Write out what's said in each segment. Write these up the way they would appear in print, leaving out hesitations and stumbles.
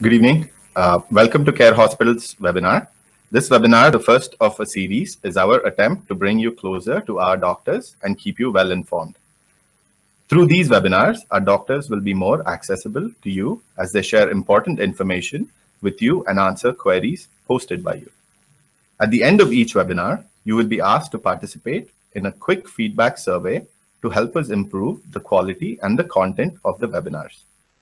Good evening. Welcome to Care Hospital's webinar. This webinar, the first of a series, is our attempt to bring you closer to our doctors and keep you well informed. Through these webinars, our doctors will be more accessible to you as they share important information with you and answer queries posted by you. At the end of each webinar, you will be asked to participate in a quick feedback survey to help us improve the quality and the content of the webinars.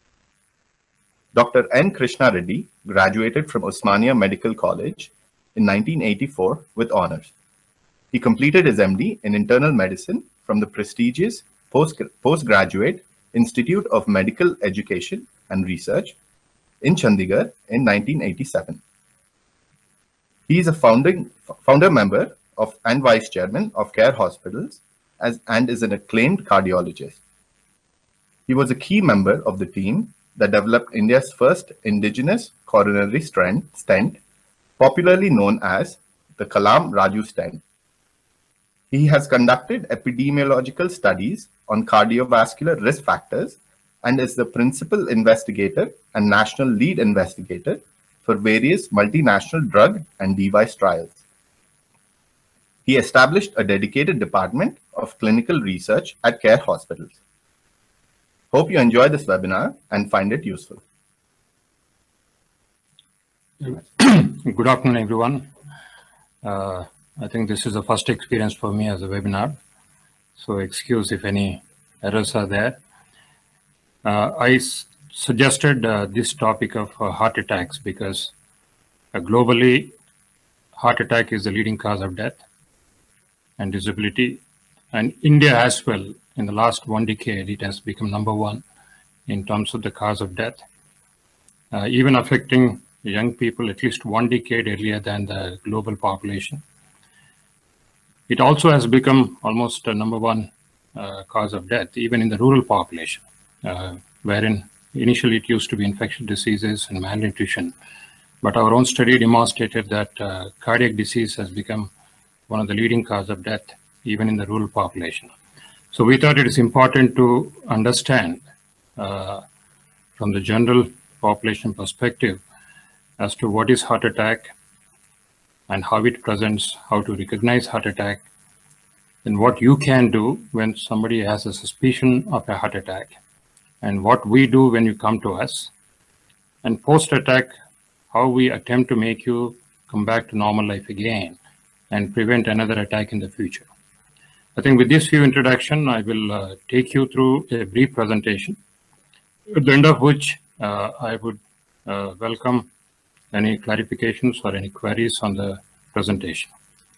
Dr. N. Krishna Reddy graduated from Osmania Medical College in 1984 with honors. He completed his MD in internal medicine from the prestigious Postgraduate Institute of Medical Education and Research in Chandigarh in 1987. He is a founder member of and vice chairman of Care Hospitals and is an acclaimed cardiologist. He was a key member of the team that developed India's first indigenous coronary stent, popularly known as the Kalam Raju stent. He has conducted epidemiological studies on cardiovascular risk factors and is the principal investigator and national lead investigator for various multinational drug and device trials. He established a dedicated department of clinical research at Care Hospitals. Hope you enjoy this webinar and find it useful. Good afternoon, everyone. I think this is the first experience for me as a webinar, so excuse if any errors are there. I suggested this topic of heart attacks because globally, heart attack is the leading cause of death and disability, and India as well. In the last 1 decade, it has become #1 in terms of the cause of death, even affecting young people at least 1 decade earlier than the global population. It also has become almost a #1 cause of death, even in the rural population, wherein initially it used to be infectious diseases and malnutrition. But our own study demonstrated that cardiac disease has become one of the leading cause of death, even in the rural population. So we thought it is important to understand from the general population perspective as to what is heart attack and how it presents, how to recognize heart attack, and what you can do when somebody has a suspicion of a heart attack, and what we do when you come to us, and post-attack, how we attempt to make you come back to normal life again and prevent another attack in the future. I think with this few introduction, I will take you through a brief presentation, at the end of which I would welcome any clarifications or any queries on the presentation.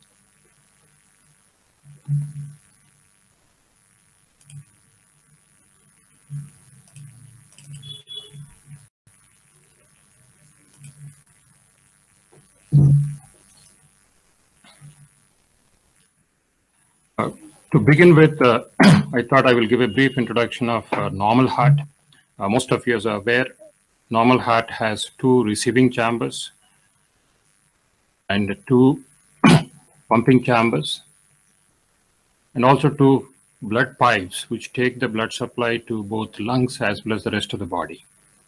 To begin with, I thought I will give a brief introduction of normal heart. Most of you are aware, normal heart has 2 receiving chambers and 2 pumping chambers, and also 2 blood pipes which take the blood supply to both lungs as well as the rest of the body.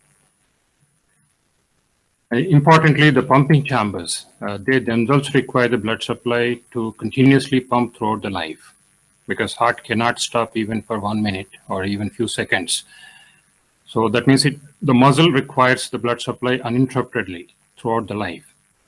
Importantly, the pumping chambers, they themselves require the blood supply to continuously pump throughout the life, because heart cannot stop even for 1 minute or even few seconds. So that means the muscle requires the blood supply uninterruptedly throughout the life.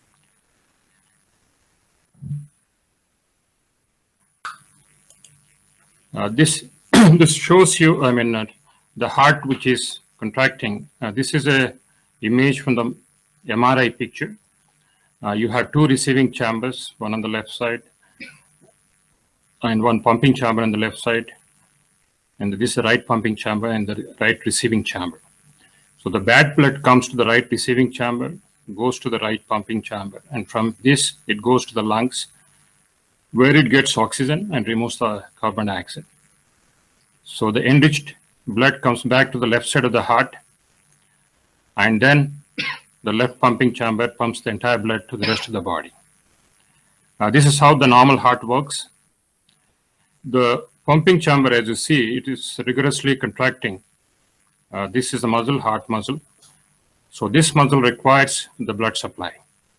This shows you, the heart which is contracting. This is a image from the MRI picture. You have 2 receiving chambers, one on the left side and 1 pumping chamber on the left side, and this is the right pumping chamber and the right receiving chamber. So the bad blood comes to the right receiving chamber, goes to the right pumping chamber, and from this it goes to the lungs, where it gets oxygen and removes the carbon dioxide. So the enriched blood comes back to the left side of the heart, and then the left pumping chamber pumps the entire blood to the rest of the body. This is how the normal heart works. The pumping chamber, as you see, it is rigorously contracting. This is the muscle, heart muscle. So this muscle requires the blood supply.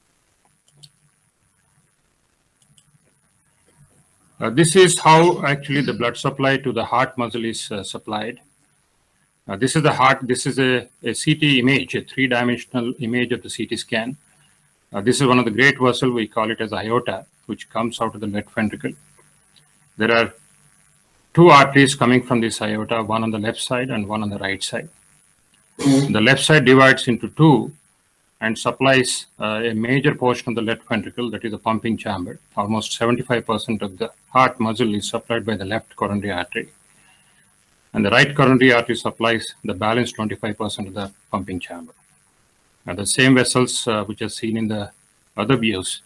This is how actually the blood supply to the heart muscle is supplied. This is the heart. This is a CT image, a three-dimensional image of the CT scan. This is one of the great vessels. We call it as aorta, which comes out of the left ventricle. There are two arteries coming from this aorta, one on the left side and one on the right side. The left side divides into two and supplies a major portion of the left ventricle, that is the pumping chamber. Almost 75% of the heart muscle is supplied by the left coronary artery. And the right coronary artery supplies the balance 25% of the pumping chamber. Now the same vessels which are seen in the other views.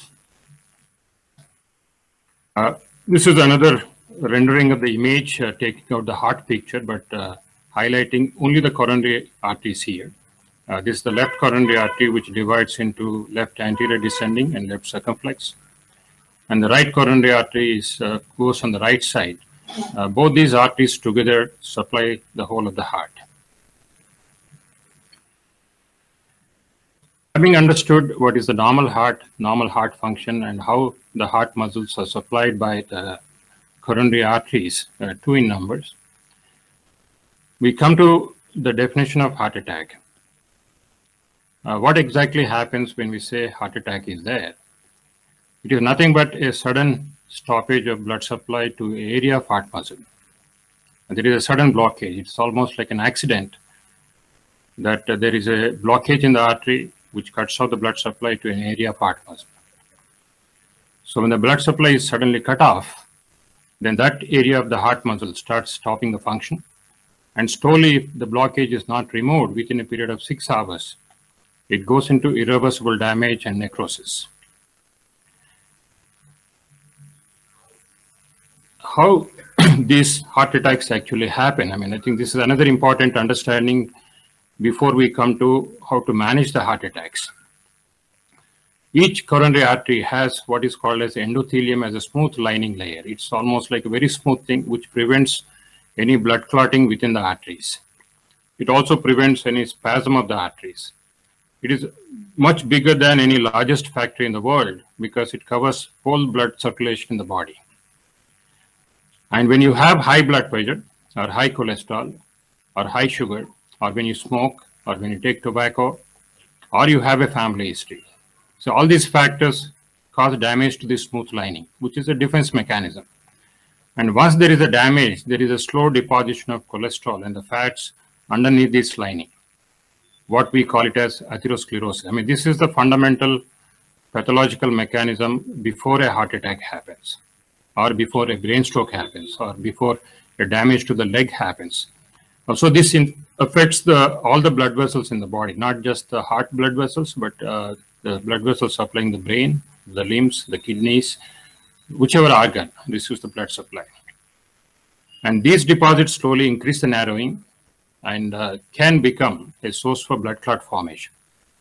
This is another rendering of the image taking out the heart picture, but highlighting only the coronary arteries here. This is the left coronary artery, which divides into left anterior descending and left circumflex. And the right coronary artery goes on the right side. Both these arteries together supply the whole of the heart. Having understood what is the normal heart function, and how the heart muscles are supplied by the coronary arteries, two in numbers, we come to the definition of heart attack. What exactly happens when we say heart attack is there? It is nothing but a sudden stoppage of blood supply to an area of heart muscle. And there is a sudden blockage. It's almost like an accident that there is a blockage in the artery which cuts off the blood supply to an area of heart muscle. So when the blood supply is suddenly cut off, then that area of the heart muscle starts stopping the function. And slowly, if the blockage is not removed within a period of 6 hours, it goes into irreversible damage and necrosis. How these heart attacks actually happen? I mean, I think this is another important understanding before we come to how to manage the heart attacks. Each coronary artery has what is called as endothelium, as a smooth lining layer. It's almost like a very smooth thing which prevents any blood clotting within the arteries. It also prevents any spasm of the arteries. It is much bigger than any largest factory in the world because it covers whole blood circulation in the body. And when you have high blood pressure or high cholesterol or high sugar, or when you smoke or when you take tobacco, or you have a family history, so all these factors cause damage to the smooth lining, which is a defense mechanism. And once there is a damage, there is a slow deposition of cholesterol and the fats underneath this lining, what we call it as atherosclerosis. I mean, this is the fundamental pathological mechanism before a heart attack happens, or before a brain stroke happens, or before a damage to the leg happens. So this affects all the blood vessels in the body, not just the heart blood vessels, but the blood vessels supplying the brain, the limbs, the kidneys, whichever organ receives the blood supply. And these deposits slowly increase the narrowing and can become a source for blood clot formation.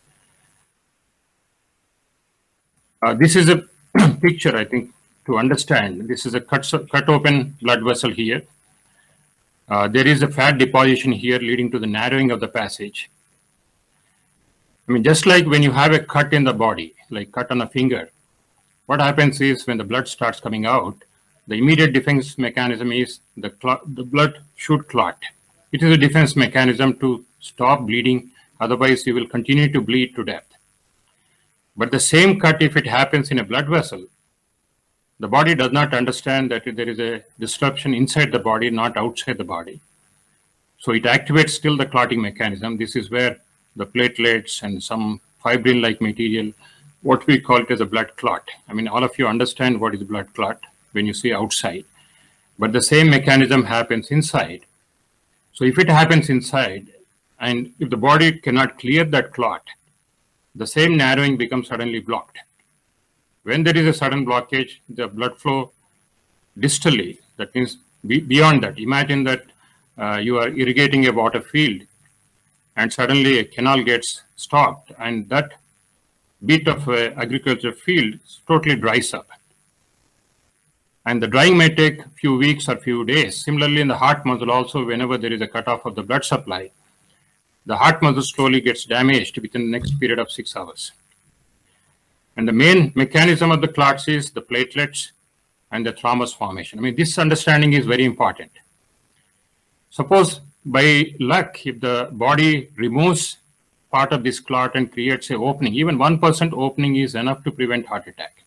This is a picture, I think, to understand. This is a cut open blood vessel here. There is a fat deposition here leading to the narrowing of the passage. I mean, just like when you have a cut in the body, like cut on a finger, what happens is when the blood starts coming out, the immediate defense mechanism is the blood should clot. It is a defense mechanism to stop bleeding, otherwise you will continue to bleed to death. But the same cut, if it happens in a blood vessel, the body does not understand that there is a disruption inside the body, not outside the body. So it activates still the clotting mechanism. This is where the platelets and some fibrin-like material, what we call it as a blood clot. I mean, all of you understand what is blood clot when you see outside, but the same mechanism happens inside. So if it happens inside, and if the body cannot clear that clot, the same narrowing becomes suddenly blocked. When there is a sudden blockage, the blood flow distally, that means beyond that. Imagine that you are irrigating a water field and suddenly a canal gets stopped and that bit of agriculture field totally dries up. And the drying may take a few weeks or few days. Similarly, in the heart muscle also, whenever there is a cutoff of the blood supply, the heart muscle slowly gets damaged within the next period of 6 hours. And the main mechanism of the clots is the platelets and the thrombus formation. I mean, this understanding is very important. Suppose by luck, if the body removes part of this clot and creates an opening, even 1% opening is enough to prevent heart attack.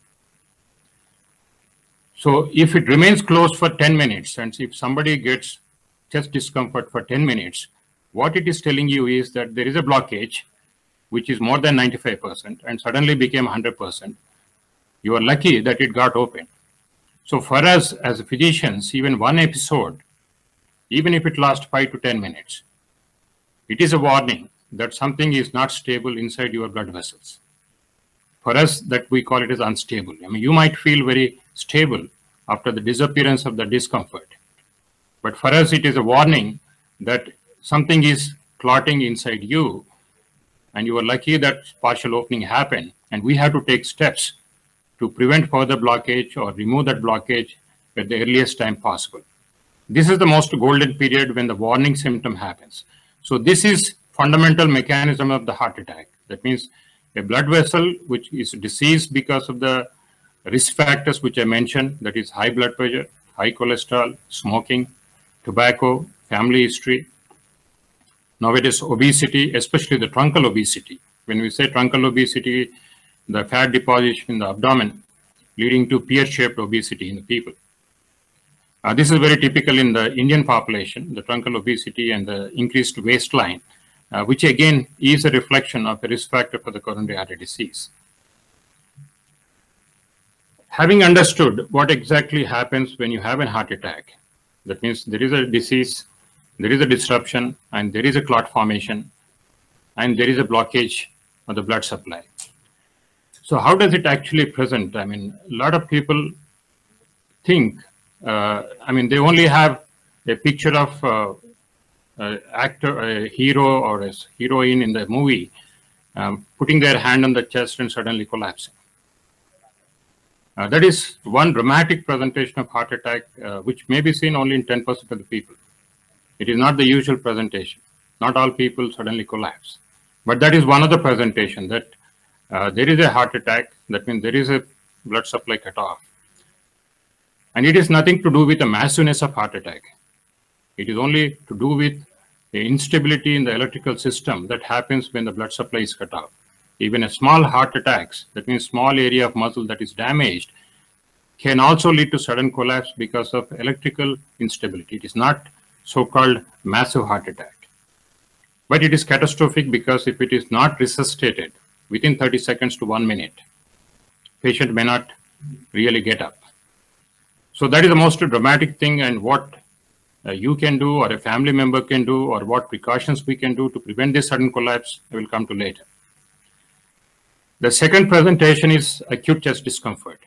So if it remains closed for 10 minutes, and if somebody gets chest discomfort for 10 minutes, what it is telling you is that there is a blockage, which is more than 95%, and suddenly became 100%. You are lucky that it got open. So for us as physicians, even one episode, even if it lasts 5 to 10 minutes, it is a warning that something is not stable inside your blood vessels. For us, that we call it as unstable. I mean, you might feel very stable after the disappearance of the discomfort. But for us, it is a warning that something is clotting inside you, and you are lucky that partial opening happened, and we have to take steps to prevent further blockage or remove that blockage at the earliest time possible. This is the most golden period when the warning symptom happens. So this is fundamental mechanism of the heart attack. That means a blood vessel which is diseased because of the risk factors which I mentioned, that is high blood pressure, high cholesterol, smoking, tobacco, family history. Now it is obesity, especially the truncal obesity. When we say truncal obesity, the fat deposition in the abdomen leading to pear-shaped obesity in the people. This is very typical in the Indian population, the truncal obesity and the increased waistline, which again is a reflection of a risk factor for the coronary artery disease. Having understood what exactly happens when you have a heart attack, that means there is a disease, there is a disruption, and there is a clot formation, and there is a blockage of the blood supply. So how does it actually present? I mean, a lot of people think, they only have a picture of actor, a hero or a heroine in the movie putting their hand on the chest and suddenly collapsing. That is one dramatic presentation of heart attack, which may be seen only in 10% of the people. It is not the usual presentation. Not all people suddenly collapse. But that is one of the presentation that there is a heart attack. That means there is a blood supply cut off. And it is nothing to do with the massiveness of heart attack. It is only to do with the instability in the electrical system that happens when the blood supply is cut off. Even a small heart attacks, that means small area of muscle that is damaged, can also lead to sudden collapse because of electrical instability. It is not so-called massive heart attack. But it is catastrophic because if it is not resuscitated within 30 seconds to 1 minute, patient may not really get up. So that is the most dramatic thing, and what you can do or a family member can do or what precautions we can do to prevent this sudden collapse, I will come to later. The second presentation is acute chest discomfort.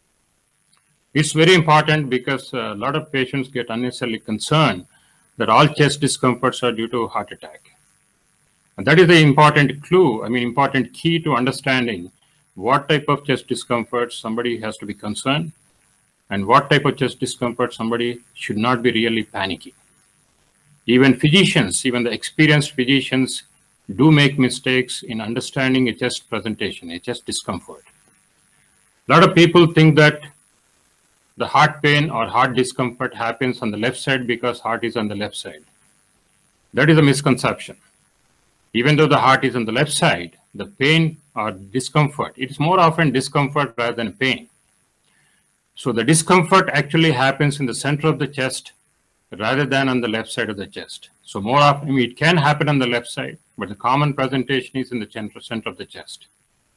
It's very important because a lot of patients get unnecessarily concerned that all chest discomforts are due to heart attack. And that is the important clue, important key to understanding what type of chest discomfort somebody has to be concerned and what type of chest discomfort somebody should not be really panicking. Even physicians, even the experienced physicians, do make mistakes in understanding a chest presentation, a chest discomfort. A lot of people think that the heart pain or heart discomfort happens on the left side because heart is on the left side. That is a misconception. Even though the heart is on the left side, the pain or discomfort, it is more often discomfort rather than pain. So the discomfort actually happens in the center of the chest rather than on the left side of the chest. So more often, it can happen on the left side, but the common presentation is in the center of the chest.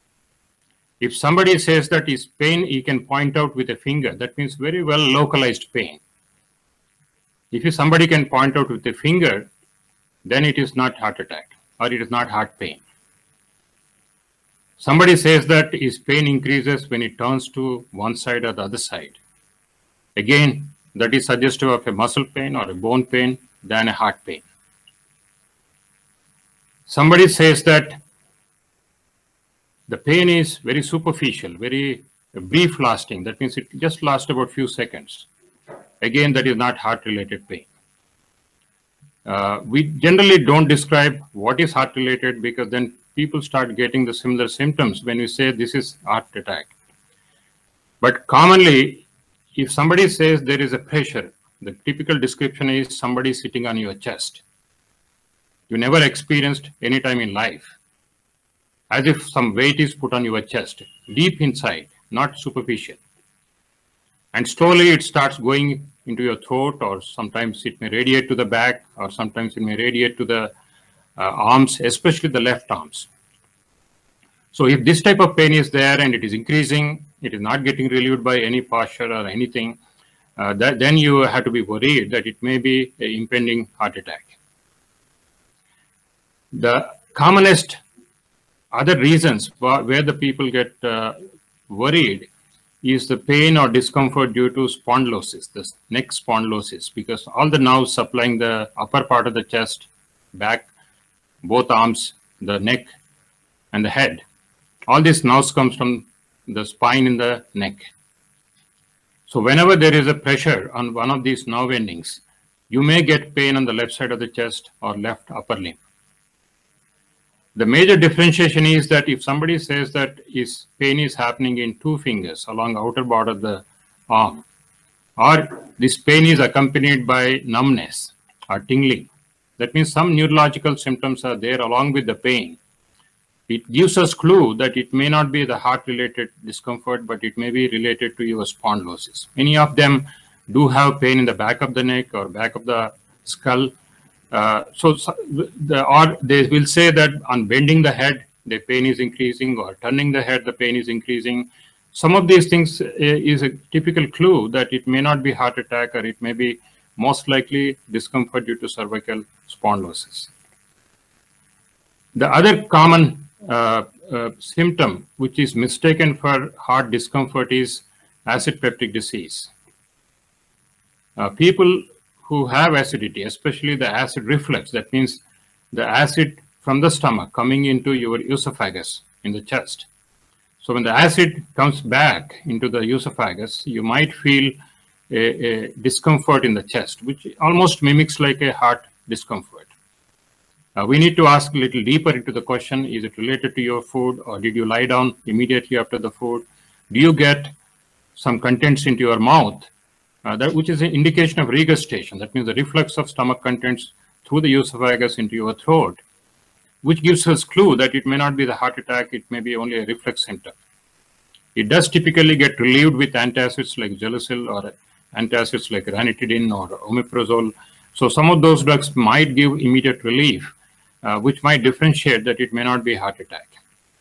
If somebody says that is pain, he can point out with a finger. That means very well localized pain. If somebody can point out with a finger, then it is not heart attack or it is not heart pain. Somebody says that his pain increases when it turns to one side or the other side. Again, that is suggestive of a muscle pain or a bone pain than a heart pain. Somebody says that the pain is very superficial, very brief lasting. That means it just lasts about few seconds. Again, that is not heart related pain. We generally don't describe what is heart related, because then people start getting the similar symptoms when we say this is heart attack. But commonly, if somebody says there is a pressure, the typical description is somebody sitting on your chest. You never experienced any time in life, as if some weight is put on your chest, deep inside, not superficial. And slowly it starts going into your throat, or sometimes it may radiate to the back, or sometimes it may radiate to the arms, especially the left arms. So if this type of pain is there and it is increasing, it is not getting relieved by any posture or anything, then you have to be worried that it may be an impending heart attack. The commonest other reasons where the people get worried is the pain or discomfort due to spondylosis, the neck spondylosis, because all the nerves supplying the upper part of the chest, back, both arms, the neck, and the head, all these nerves comes from the spine in the neck. So whenever there is a pressure on one of these nerve endings, you may get pain on the left side of the chest or left upper limb. The major differentiation is that if somebody says that his pain is happening in 2 fingers along the outer border of the arm, or this pain is accompanied by numbness or tingling, that means some neurological symptoms are there along with the pain. It gives us clue that it may not be the heart-related discomfort, but it may be related to your spondylosis. Many of them do have pain in the back of the neck or back of the skull. Or they will say that on bending the head, the pain is increasing, or turning the head, the pain is increasing. Some of these things is a typical clue that it may not be heart attack, or it may be most likely discomfort due to cervical spondylosis. The other common symptom which is mistaken for heart discomfort is acid peptic disease. People who have acidity, especially the acid reflux, that means the acid from the stomach coming into your esophagus in the chest. So when the acid comes back into the esophagus, you might feel a discomfort in the chest, which almost mimics like a heart discomfort. We need to ask a little deeper into the question, is it related to your food, or did you lie down immediately after the food? Do you get some contents into your mouth, which is an indication of regurgitation? That means the reflux of stomach contents through the esophagus into your throat, which gives us clue that it may not be the heart attack, it may be only a reflux symptom. It does typically get relieved with antacids like Gelusil, or antacids like ranitidine or omeprazole. So some of those drugs might give immediate relief, which might differentiate that it may not be heart attack.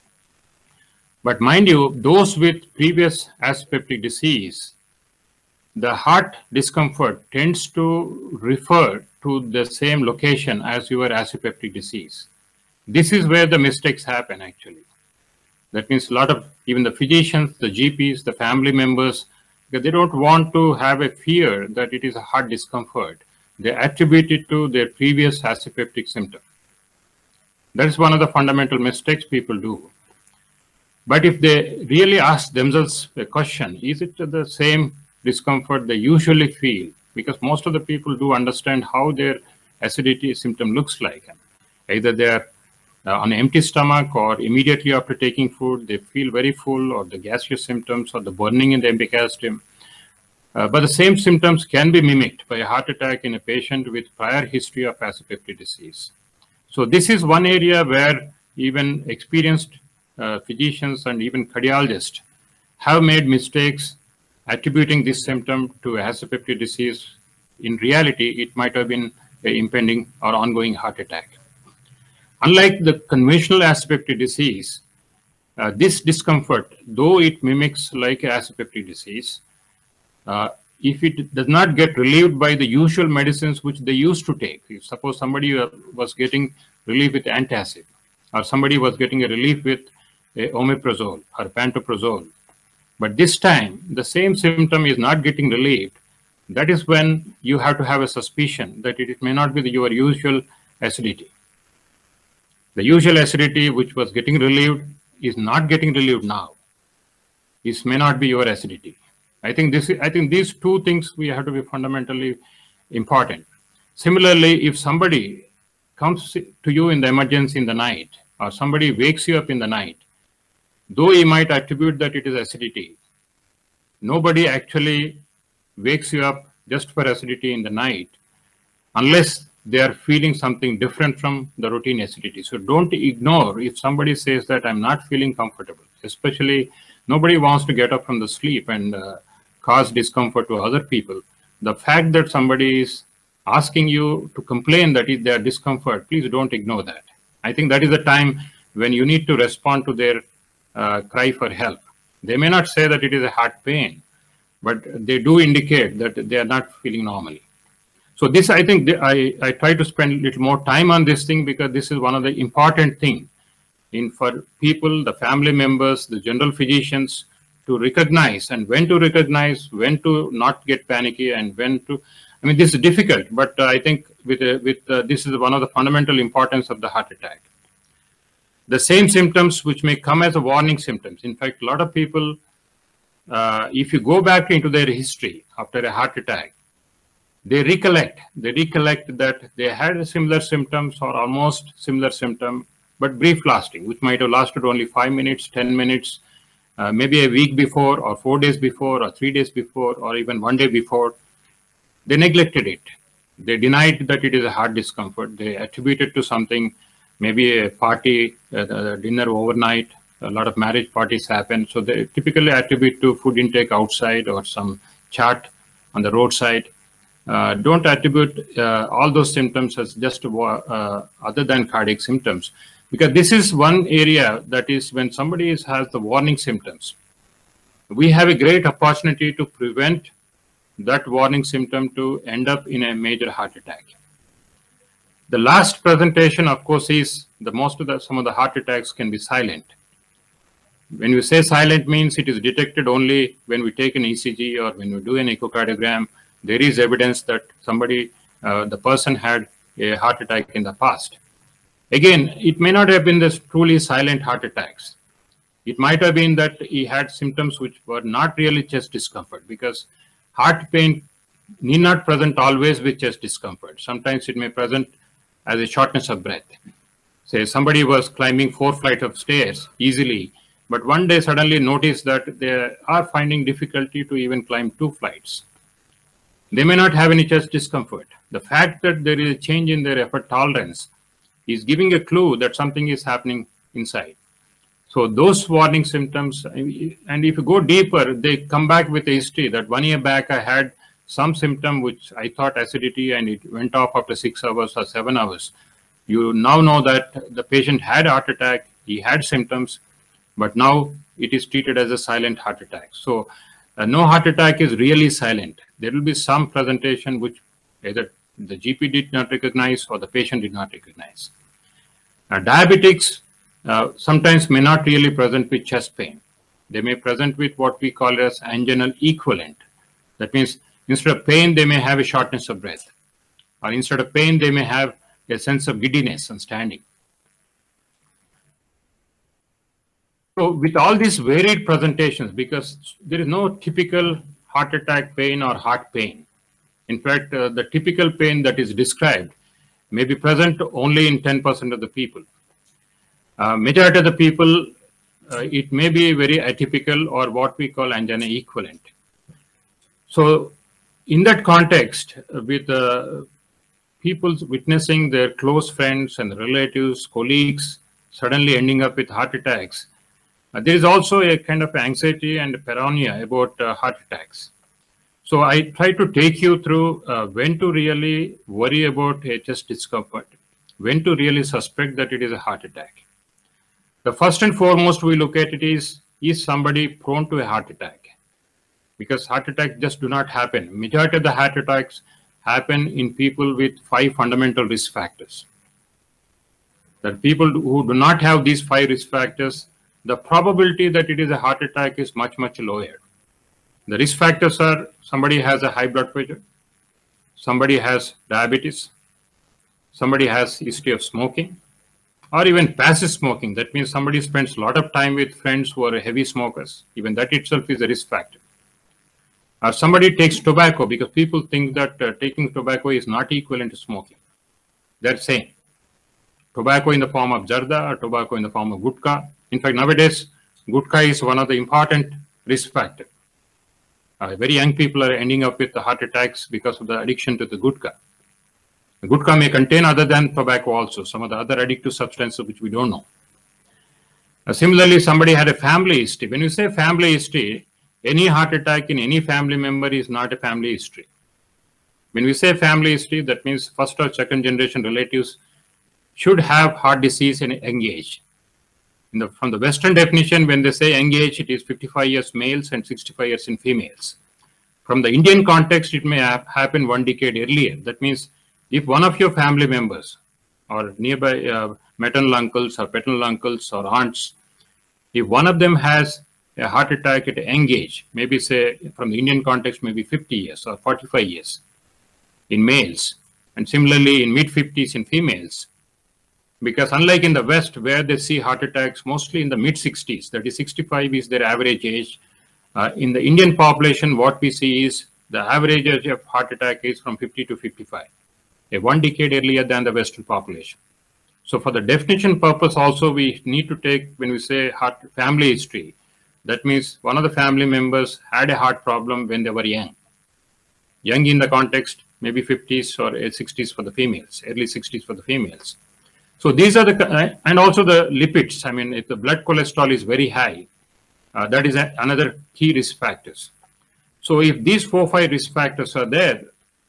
But mind you, those with previous acid peptic disease, the heart discomfort tends to refer to the same location as your acid peptic disease. This is where the mistakes happen actually. That means a lot of even the physicians, the GPs, the family members, because they don't want to have a fear that it is a heart discomfort, they attribute it to their previous acid peptic symptom. That is one of the fundamental mistakes people do. But if they really ask themselves a question, is it the same discomfort they usually feel? Because most of the people do understand how their acidity symptom looks like. Either they are on an empty stomach, or immediately after taking food, they feel very full, or the gaseous symptoms, or the burning in the epigastrium. But the same symptoms can be mimicked by a heart attack in a patient with prior history of acid peptic disease. So this is one area where even experienced physicians and even cardiologists have made mistakes attributing this symptom to acid peptic disease. In reality, it might have been an impending or ongoing heart attack. Unlike the conventional acid peptic disease, this discomfort, though it mimics like acid peptic disease, if it does not get relieved by the usual medicines which they used to take, if suppose somebody was getting relief with antacid, or somebody was getting a relief with omeprazole or pantoprazole, but this time the same symptom is not getting relieved, that is when you have to have a suspicion that it may not be your usual acidity. The usual acidity which was getting relieved is not getting relieved now. This may not be your acidity. I think these two things we have to be fundamentally important. Similarly, if somebody comes to you in the emergency in the night, or somebody wakes you up in the night, though you might attribute that it is acidity, nobody actually wakes you up just for acidity in the night unless they are feeling something different from the routine acidity. So don't ignore if somebody says that I'm not feeling comfortable, especially nobody wants to get up from the sleep and cause discomfort to other people. The fact that somebody is asking you to complain that is their discomfort, please don't ignore that. I think that is the time when you need to respond to their cry for help. They may not say that it is a heart pain, but they do indicate that they are not feeling normally. So this, I think, I try to spend a little more time on this thing because this is one of the important things for people, the family members, the general physicians to recognize, and when to recognize, when to not get panicky, and when to. I mean, this is difficult, but I think this is one of the fundamental importance of the heart attack. The same symptoms which may come as a warning symptoms. In fact, a lot of people, if you go back into their history after a heart attack, they recollect that they had similar symptoms or almost similar symptom, but brief lasting, which might have lasted only 5 minutes, 10 minutes, maybe a week before, or 4 days before, or 3 days before, or even 1 day before. They neglected it. They denied that it is a heart discomfort. They attributed to something, maybe a party, dinner overnight. A lot of marriage parties happen. So they typically attribute to food intake outside or some chat on the roadside. Don't attribute all those symptoms as just other than cardiac symptoms, because this is one area that is when somebody has the warning symptoms, we have a great opportunity to prevent that warning symptom to end up in a major heart attack. The last presentation, of course, is some of the heart attacks can be silent. When we say silent means it is detected only when we take an ECG or when we do an echocardiogram. There is evidence that the person had a heart attack in the past. Again, it may not have been this truly silent heart attacks. It might have been that he had symptoms which were not really chest discomfort, because heart pain need not present always with chest discomfort. Sometimes it may present as a shortness of breath. Say somebody was climbing 4 flights of stairs easily, but one day suddenly notice that they are finding difficulty to even climb 2 flights. They may not have any chest discomfort. The fact that there is a change in their effort tolerance is giving a clue that something is happening inside. So those warning symptoms, and if you go deeper, they come back with a history that 1 year back I had some symptom which I thought acidity and it went off after 6 hours or 7 hours. You now know that the patient had a heart attack, he had symptoms, but now it is treated as a silent heart attack. So no heart attack is really silent. There will be some presentation which either the GP did not recognize or the patient did not recognize. Diabetics sometimes may not really present with chest pain. They may present with what we call as anginal equivalent. That means instead of pain, they may have a shortness of breath. Or instead of pain, they may have a sense of giddiness and standing. So with all these varied presentations, because there is no typical heart attack pain or heart pain. In fact, the typical pain that is described may be present only in 10% of the people. Majority of the people, it may be very atypical or what we call angina equivalent. So in that context, with people witnessing their close friends and relatives, colleagues suddenly ending up with heart attacks, there is also a kind of anxiety and paranoia about heart attacks. So I try to take you through when to really worry about a chest discomfort, when to really suspect that it is a heart attack. The first and foremost we look at it is somebody prone to a heart attack? Because heart attacks just do not happen. Majority of the heart attacks happen in people with 5 fundamental risk factors. That people who do not have these 5 risk factors, the probability that it is a heart attack is much, much lower. The risk factors are somebody has a high blood pressure, somebody has diabetes, somebody has history of smoking, or even passive smoking. That means somebody spends a lot of time with friends who are heavy smokers. Even that itself is a risk factor. Or somebody takes tobacco, because people think that taking tobacco is not equivalent to smoking. They're saying tobacco in the form of jarda or tobacco in the form of gutka. In fact, nowadays, gutka is one of the important risk factors. Very young people are ending up with heart attacks because of the addiction to the gutka. The gutka may contain, other than tobacco, also some of the other addictive substances which we don't know. Similarly, somebody had a family history. When you say family history, any heart attack in any family member is not a family history. When we say family history, that means first or second generation relatives should have heart disease in young age. From the Western definition, when they say young age, it is 55 years males and 65 years in females. From the Indian context, it may happen 1 decade earlier. That means if one of your family members or nearby maternal uncles or paternal uncles or aunts, if one of them has a heart attack at a young age, maybe say from the Indian context, maybe 50 years or 45 years in males, and similarly in mid-50s in females, because unlike in the West, where they see heart attacks mostly in the mid-60s, that is 65 is their average age, in the Indian population, what we see is the average age of heart attack is from 50 to 55, 1 decade earlier than the Western population. So for the definition purpose also, we need to take, when we say heart family history, that means one of the family members had a heart problem when they were young. Young in the context, maybe 50s or 60s for the females, early 60s for the females. So these are the, and also the lipids. I mean, if the blood cholesterol is very high, that is another key risk factors. So if these 4 or 5 risk factors are there,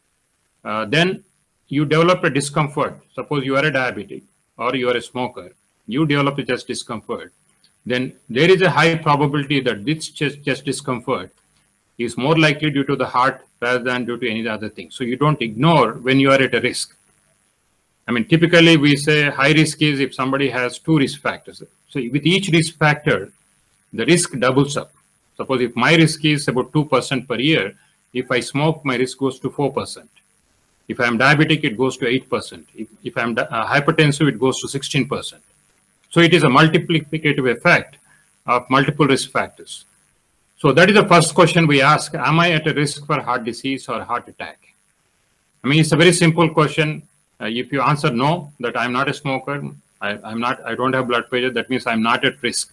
then you develop a discomfort. Suppose you are a diabetic or you are a smoker, you develop a chest discomfort, then there is a high probability that this chest discomfort is more likely due to the heart rather than due to any other thing. So you don't ignore when you are at a risk. I mean, typically we say high risk is if somebody has 2 risk factors. So with each risk factor, the risk doubles up. Suppose if my risk is about 2% per year, if I smoke, my risk goes to 4%. If I'm diabetic, it goes to 8%. If I'm hypertensive, it goes to 16%. So it is a multiplicative effect of multiple risk factors. So that is the first question we ask: am I at a risk for heart disease or heart attack? I mean, it's a very simple question. If you answer no, that I'm not a smoker, I don't have blood pressure, that means I'm not at risk.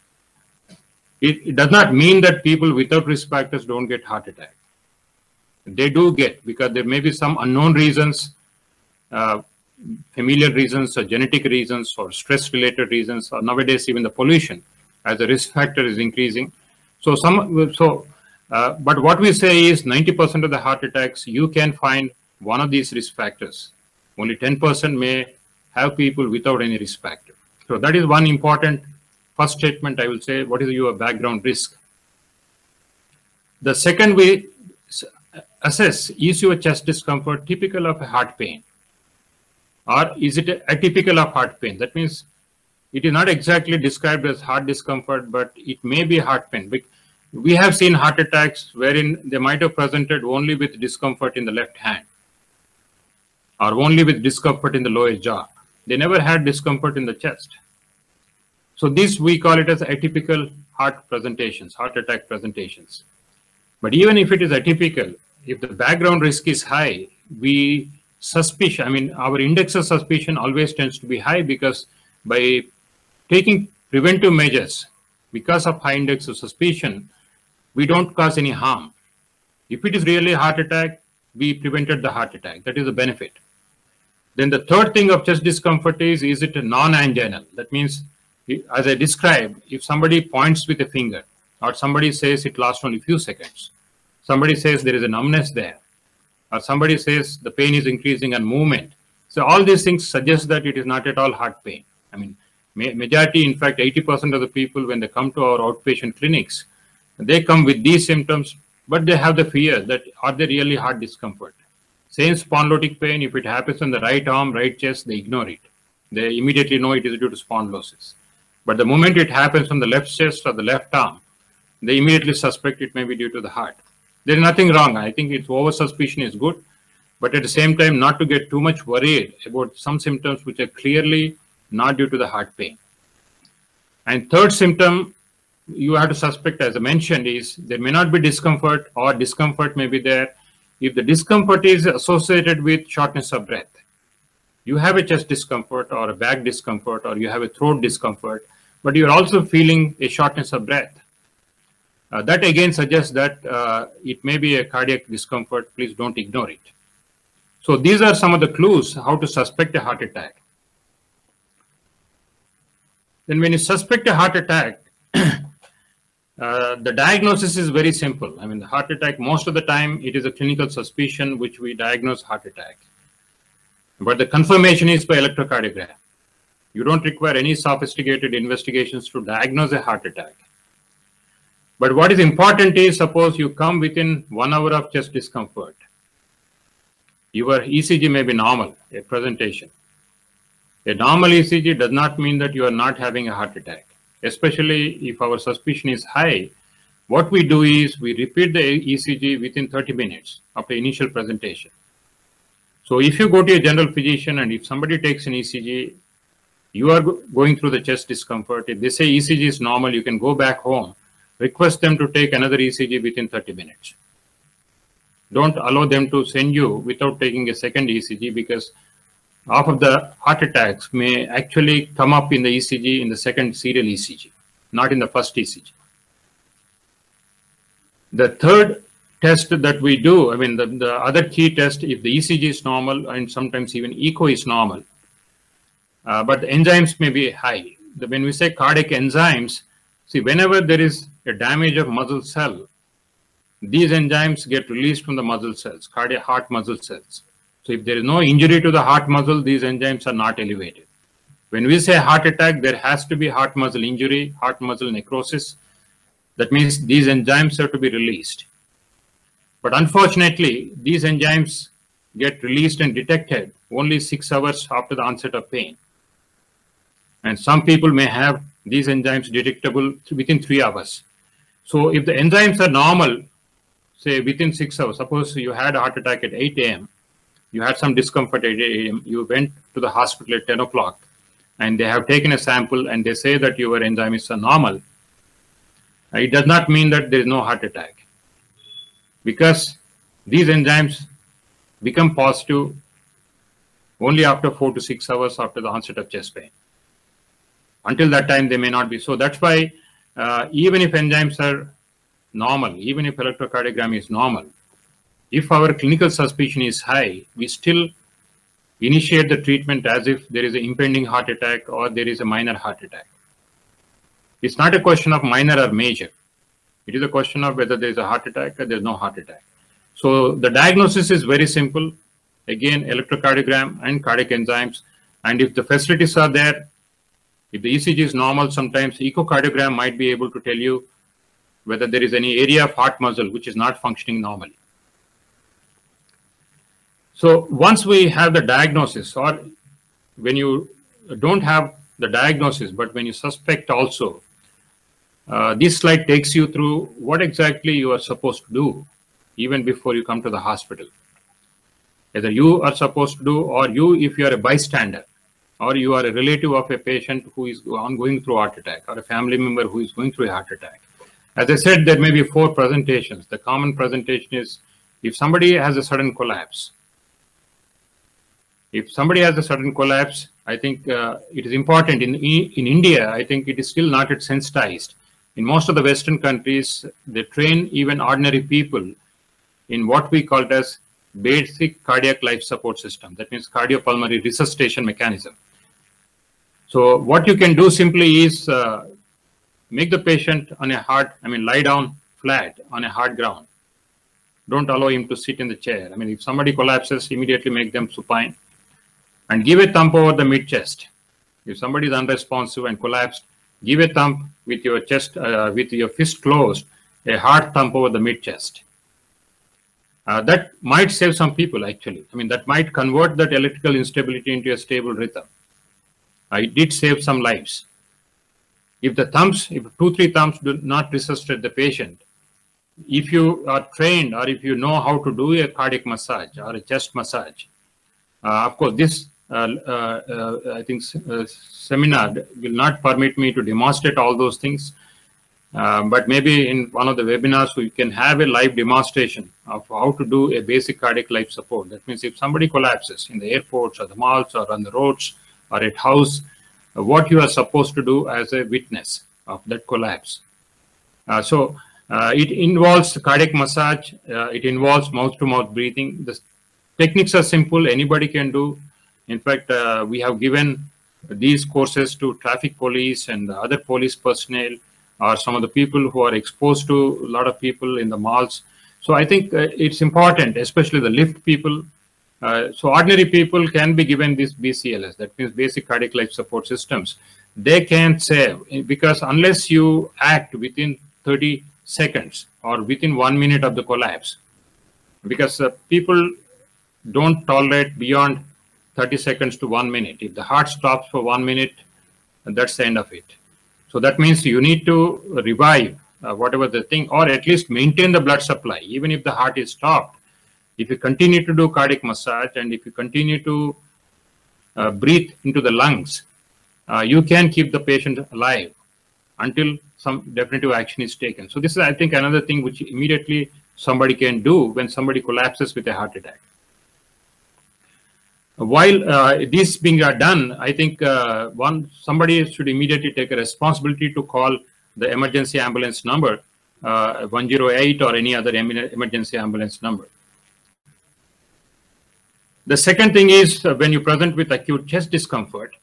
It does not mean that people without risk factors don't get heart attack. They do get, because there may be some unknown reasons, familial reasons or genetic reasons or stress related reasons, or nowadays even the pollution as a risk factor is increasing. But what we say is 90% of the heart attacks, you can find one of these risk factors. Only 10% may have people without any risk factor. So that is one important first statement I will say. What is your background risk? The second we assess, is your chest discomfort typical of a heart pain? Or is it atypical of heart pain? That means it is not exactly described as heart discomfort, but it may be heart pain. We have seen heart attacks wherein they might have presented only with discomfort in the left hand or only with discomfort in the lower jaw. They never had discomfort in the chest. So this we call it as atypical heart presentations, heart attack presentations. But even if it is atypical, if the background risk is high, we suspicion, I mean, our index of suspicion always tends to be high, because by taking preventive measures, because of high index of suspicion, we don't cause any harm. If it is really a heart attack, we prevented the heart attack. That is the benefit. Then the third thing of chest discomfort is it a non-anginal? That means, as I described, if somebody points with a finger, or somebody says it lasts only a few seconds, somebody says there is a numbness there, or somebody says the pain is increasing on movement. So all these things suggest that it is not at all heart pain. I mean, majority, in fact, 80% of the people, when they come to our outpatient clinics, they come with these symptoms, but they have the fear that are they really heart discomfort? Same spondylotic pain, if it happens on the right arm, right chest, they ignore it. They immediately know it is due to spondylosis. But the moment it happens on the left chest or the left arm, they immediately suspect it may be due to the heart. There is nothing wrong. I think it's over suspicion is good, but at the same time, not to get too much worried about some symptoms which are clearly not due to the heart pain. And third symptom you have to suspect, as I mentioned, is there may not be discomfort or discomfort may be there. If the discomfort is associated with shortness of breath, you have a chest discomfort or a back discomfort or you have a throat discomfort, but you're also feeling a shortness of breath. That again suggests that it may be a cardiac discomfort. Please don't ignore it. So these are some of the clues how to suspect a heart attack. Then when you suspect a heart attack, the diagnosis is very simple. I mean, the heart attack, most of the time, it is a clinical suspicion which we diagnose heart attack. But the confirmation is by electrocardiogram. You don't require any sophisticated investigations to diagnose a heart attack. But what is important is, suppose you come within 1 hour of chest discomfort. Your ECG may be normal, a presentation. A normal ECG does not mean that you are not having a heart attack. Especially if our suspicion is high, what we do is we repeat the ECG within 30 minutes after initial presentation. So if you go to a general physician and if somebody takes an ECG, you are going through the chest discomfort. If they say ECG is normal, you can go back home, request them to take another ECG within 30 minutes. Don't allow them to send you without taking a second ECG, because half of the heart attacks may actually come up in the ECG in the second serial ECG, not in the first ECG. The third test that we do, I mean, the other key test, if the ECG is normal and sometimes even echo is normal, but the enzymes may be high. When we say cardiac enzymes, see, whenever there is a damage of muscle cell, these enzymes get released from the muscle cells, cardiac heart muscle cells. So if there is no injury to the heart muscle, these enzymes are not elevated. When we say heart attack, there has to be heart muscle injury, heart muscle necrosis. That means these enzymes have to be released. But unfortunately, these enzymes get released and detected only 6 hours after the onset of pain. And some people may have these enzymes detectable within 3 hours. So if the enzymes are normal, say within 6 hours, suppose you had a heart attack at 8 a.m., you had some discomfort at 8 a.m., you went to the hospital at 10 o'clock, and they have taken a sample and they say that your enzymes are normal, it does not mean that there is no heart attack, because these enzymes become positive only after 4 to 6 hours after the onset of chest pain. Until that time, they may not be. So that's why even if enzymes are normal, even if electrocardiogram is normal, if our clinical suspicion is high, we still initiate the treatment as if there is an impending heart attack or there is a minor heart attack. It's not a question of minor or major. It is a question of whether there is a heart attack or there is no heart attack. So the diagnosis is very simple. Again, electrocardiogram and cardiac enzymes. And if the facilities are there, if the ECG is normal, sometimes echocardiogram might be able to tell you whether there is any area of heart muscle which is not functioning normally. So once we have the diagnosis, or when you don't have the diagnosis, but when you suspect also, this slide takes you through what exactly you are supposed to do even before you come to the hospital. Either you are supposed to do, or you, if you are a bystander, or you are a relative of a patient who is going through a heart attack, or a family member who is going through a heart attack. As I said, there may be 4 presentations. The common presentation is if somebody has a sudden collapse. If somebody has a sudden collapse, I think it is important. In India, I think it is still not yet sensitized. In most of the Western countries, they train even ordinary people in what we call as basic cardiac life support system. That means cardiopulmonary resuscitation mechanism. So what you can do simply is make the patient on a hard, lie down flat on a hard ground. Don't allow him to sit in the chair. If somebody collapses, immediately make them supine and give a thump over the mid chest. If somebody is unresponsive and collapsed, give a thump with your chest, with your fist closed, a hard thump over the mid chest. That might save some people actually. That might convert that electrical instability into a stable rhythm. It did save some lives. If 2-3 thumps do not resuscitate the patient, if you are trained or if you know how to do a cardiac massage or a chest massage, of course this I think seminar will not permit me to demonstrate all those things. But maybe in one of the webinars, we can have a live demonstration of how to do a basic cardiac life support. That means if somebody collapses in the airports or the malls or on the roads or at house, what you are supposed to do as a witness of that collapse. It involves cardiac massage. It involves mouth-to-mouth breathing. The techniques are simple. Anybody can do. In fact, we have given these courses to traffic police and other police personnel, or some of the people who are exposed to a lot of people in the malls. So I think it's important, especially the lift people. So ordinary people can be given this BCLS, that means basic cardiac life support systems. They can save, because unless you act within 30 seconds or within 1 minute of the collapse, because people don't tolerate beyond 30 seconds to 1 minute. If the heart stops for 1 minute, that's the end of it. So that means you need to revive whatever the thing, or at least maintain the blood supply. Even if the heart is stopped, if you continue to do cardiac massage and if you continue to breathe into the lungs, you can keep the patient alive until some definitive action is taken. So this is, I think, another thing which immediately somebody can do when somebody collapses with a heart attack. While this being done, I think somebody should immediately take a responsibility to call the emergency ambulance number, 108 or any other emergency ambulance number. The second thing is when you present with acute chest discomfort,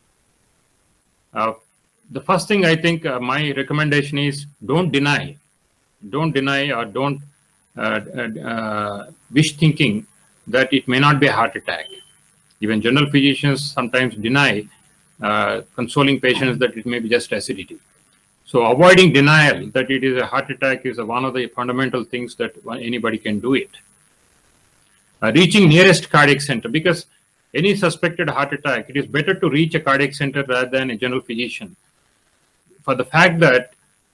the first thing I think my recommendation is don't deny or don't wish thinking that it may not be a heart attack. Even general physicians sometimes deny, consoling patients that it may be just acidity. So avoiding denial that it is a heart attack is one of the fundamental things that anybody can do it. Reaching nearest cardiac center, because any suspected heart attack, it is better to reach a cardiac center rather than a general physician, for the fact that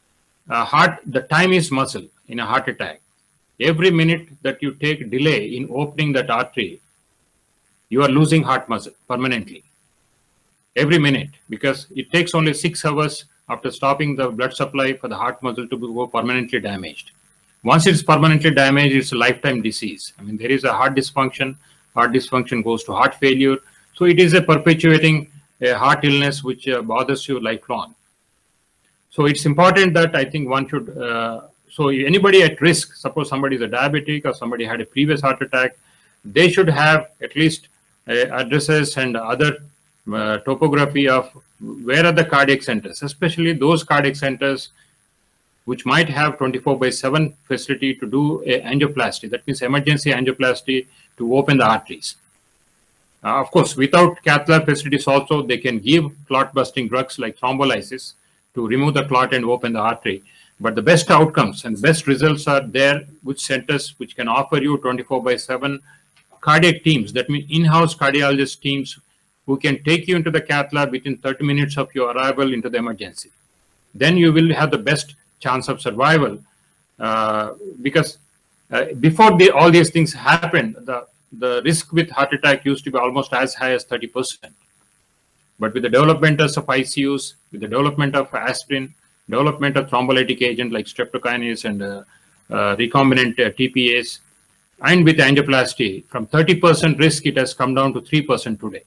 the time is muscle in a heart attack. Every minute that you take delay in opening that artery, you are losing heart muscle permanently. Every minute, because it takes only 6 hours after stopping the blood supply for the heart muscle to go permanently damaged. Once it's permanently damaged, it's a lifetime disease. I mean, there is a heart dysfunction. Heart dysfunction goes to heart failure. So it is a perpetuating heart illness which bothers you lifelong. So it's important that I think one should, so anybody at risk, suppose somebody is a diabetic or somebody had a previous heart attack, they should have at least addresses and other topography of where are the cardiac centers, especially those cardiac centers which might have 24/7 facility to do a angioplasty. That means emergency angioplasty to open the arteries. Of course, without cath lab facilities also, they can give clot-busting drugs like thrombolysis to remove the clot and open the artery. But the best outcomes and best results are there with centers which can offer you 24/7 cardiac teams. That means in-house cardiologist teams who can take you into the cath lab within 30 minutes of your arrival into the emergency. Then you will have the best chance of survival, because before all these things happened, the risk with heart attack used to be almost as high as 30%. But with the development of ICUs, with the development of aspirin, development of thrombolytic agent like streptokinase and recombinant TPAs, and with angioplasty, from 30% risk, it has come down to 3% today.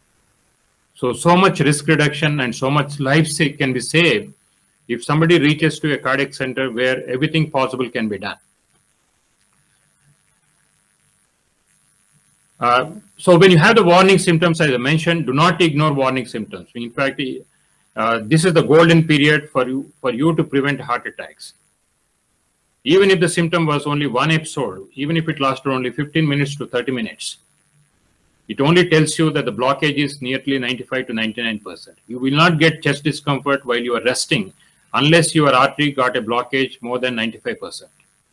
So much risk reduction and so much lives can be saved if somebody reaches to a cardiac center where everything possible can be done. So when you have the warning symptoms, as I mentioned, do not ignore warning symptoms. In fact, this is the golden period for you to prevent heart attacks. Even if the symptom was only one episode, even if it lasted only 15 minutes to 30 minutes, it only tells you that the blockage is nearly 95 to 99%. You will not get chest discomfort while you are resting unless your artery got a blockage more than 95%.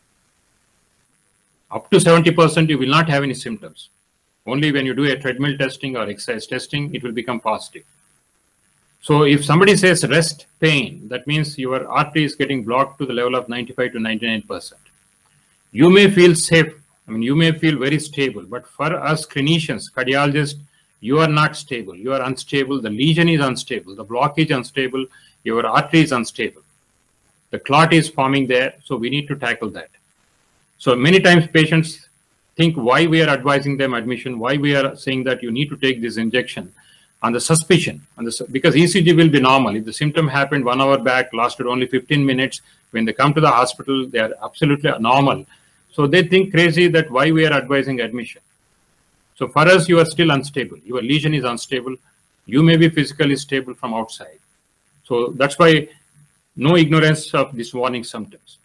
Up to 70%, you will not have any symptoms. Only when you do a treadmill testing or exercise testing, it will become positive. So if somebody says rest pain, that means your artery is getting blocked to the level of 95 to 99%. You may feel safe. I mean, you may feel very stable, but for us clinicians, cardiologists, you are not stable. You are unstable. The lesion is unstable. The blockage is unstable. Your artery is unstable. The clot is forming there, so we need to tackle that. So many times patients think why we are advising them admission, why we are saying that you need to take this injection on the suspicion, because ECG will be normal. If the symptom happened 1 hour back, lasted only 15 minutes, when they come to the hospital, they are absolutely normal. So they think crazy that why we are advising admission. So for us, you are still unstable. Your lesion is unstable. You may be physically stable from outside. So that's why no ignorance of these warning symptoms.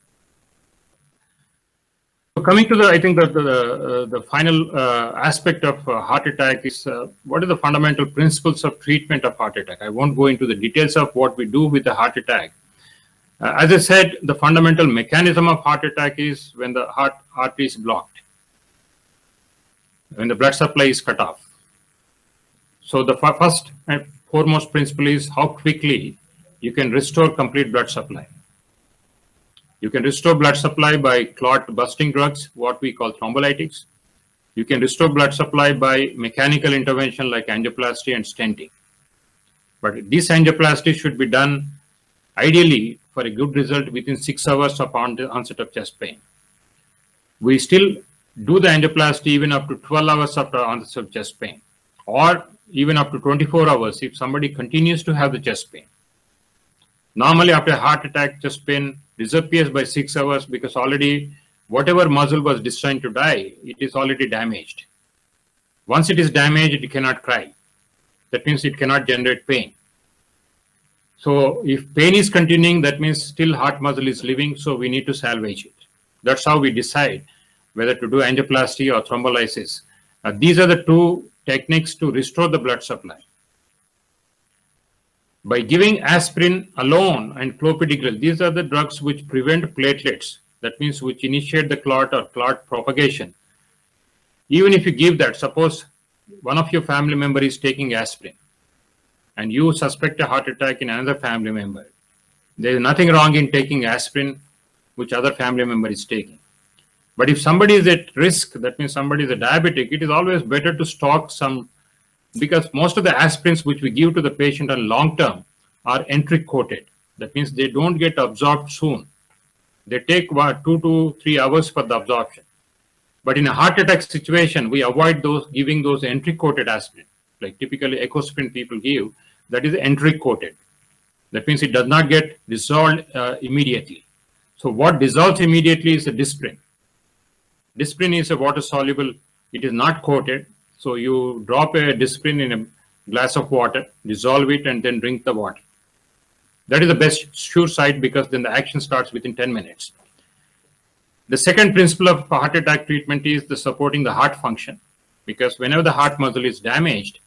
So coming to I think the final aspect of heart attack is what are the fundamental principles of treatment of heart attack? I won't go into the details of what we do with the heart attack. As I said, the fundamental mechanism of heart attack is when the heart artery is blocked, when the blood supply is cut off. So the first and foremost principle is how quickly you can restore complete blood supply. You can restore blood supply by clot busting drugs, what we call thrombolytics. You can restore blood supply by mechanical intervention like angioplasty and stenting. But this angioplasty should be done ideally for a good result within 6 hours upon the onset of chest pain. We still do the angioplasty even up to 12 hours after onset of chest pain, or even up to 24 hours if somebody continues to have the chest pain. Normally after a heart attack, chest pain disappears by 6 hours because already whatever muscle was destined to die, it is already damaged. Once it is damaged, it cannot cry. That means it cannot generate pain. So if pain is continuing, that means still heart muscle is living, so we need to salvage it. That's how we decide whether to do angioplasty or thrombolysis. These are the two techniques to restore the blood supply. By giving aspirin alone and clopidogrel, these are the drugs which prevent platelets, that means which initiate the clot or clot propagation. Even if you give that, suppose one of your family member is taking aspirin and you suspect a heart attack in another family member, there is nothing wrong in taking aspirin which other family member is taking. But if somebody is at risk, that means somebody is a diabetic, it is always better to stock some, because most of the aspirins which we give to the patient on long term are entry coated. That means they don't get absorbed soon. They take 2 to 3 hours for the absorption. But in a heart attack situation, we avoid giving those entry coated aspirin, like typically ecosprin people give, that is entry coated. That means it does not get dissolved immediately. So what dissolves immediately is a disprin. Disprin is a water soluble, it is not coated. So you drop a disprin in a glass of water, dissolve it, and then drink the water. That is the best sure side, because then the action starts within 10 minutes. The second principle of heart attack treatment is the supporting the heart function, because whenever the heart muscle is damaged,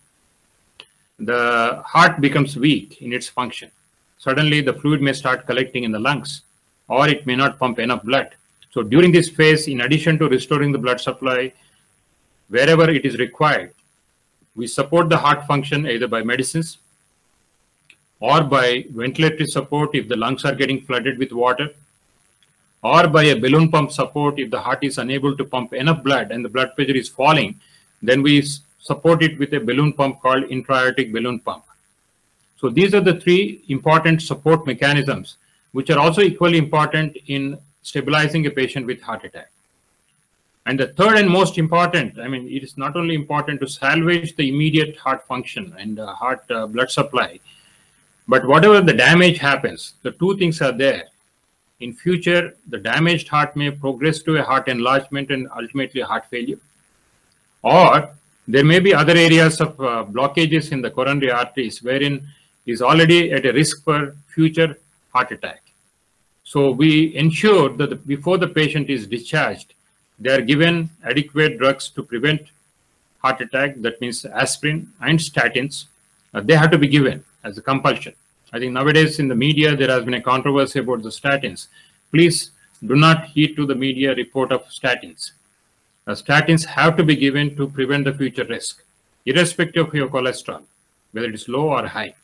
the heart becomes weak in its function. Suddenly the fluid may start collecting in the lungs, or it may not pump enough blood. So during this phase, in addition to restoring the blood supply, wherever it is required, we support the heart function either by medicines or by ventilatory support if the lungs are getting flooded with water, or by a balloon pump support if the heart is unable to pump enough blood and the blood pressure is falling, then we support it with a balloon pump called intra-aortic balloon pump. So these are the three important support mechanisms which are also equally important in stabilizing a patient with heart attack. And the third and most important, I mean, it is not only important to salvage the immediate heart function and heart blood supply, but whatever the damage happens, the two things are there. In future, the damaged heart may progress to a heart enlargement and ultimately heart failure. Or there may be other areas of blockages in the coronary arteries wherein is already at a risk for future heart attack. So we ensure that before the patient is discharged, they are given adequate drugs to prevent heart attack. That means aspirin and statins. They have to be given as a compulsion. I think nowadays in the media, there has been a controversy about the statins. Please do not heed to the media report of statins. Statins have to be given to prevent the future risk, irrespective of your cholesterol, whether it is low or high.